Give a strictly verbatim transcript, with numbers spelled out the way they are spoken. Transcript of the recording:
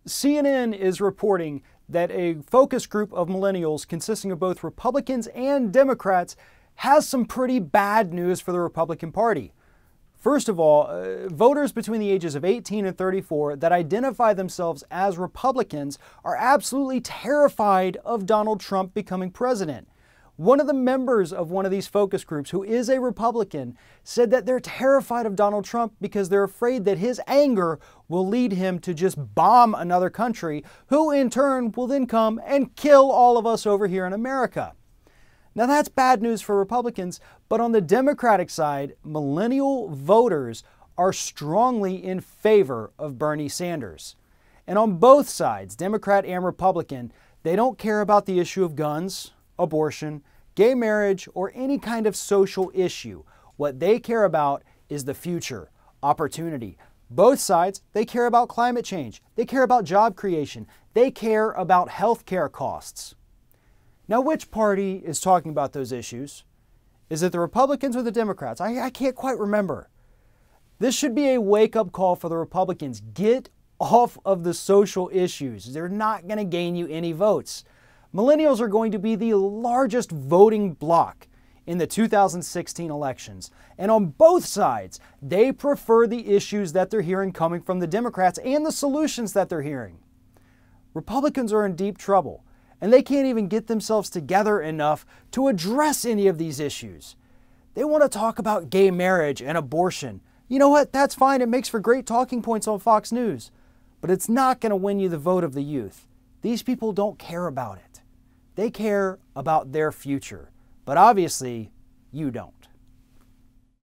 C N N is reporting that a focus group of millennials consisting of both Republicans and Democrats has some pretty bad news for the Republican Party. First of all, uh, voters between the ages of eighteen and thirty-four that identify themselves as Republicans are absolutely terrified of Donald Trump becoming president. One of the members of one of these focus groups, who is a Republican, said that they're terrified of Donald Trump because they're afraid that his anger will lead him to just bomb another country, who in turn will then come and kill all of us over here in America. Now that's bad news for Republicans, but on the Democratic side, millennial voters are strongly in favor of Bernie Sanders. And on both sides, Democrat and Republican, they don't care about the issue of guns, abortion, gay marriage, or any kind of social issue. What they care about is the future, opportunity. Both sides, they care about climate change. They care about job creation. They care about health care costs. Now, which party is talking about those issues? Is it the Republicans or the Democrats? I, I can't quite remember. This should be a wake-up call for the Republicans. Get off of the social issues. They're not going to gain you any votes. Millennials are going to be the largest voting bloc in the two thousand sixteen elections. And on both sides, they prefer the issues that they're hearing coming from the Democrats and the solutions that they're hearing. Republicans are in deep trouble, and they can't even get themselves together enough to address any of these issues. They want to talk about gay marriage and abortion. You know what? That's fine. It makes for great talking points on Fox News. But it's not going to win you the vote of the youth. These people don't care about it. They care about their future. But obviously, you don't.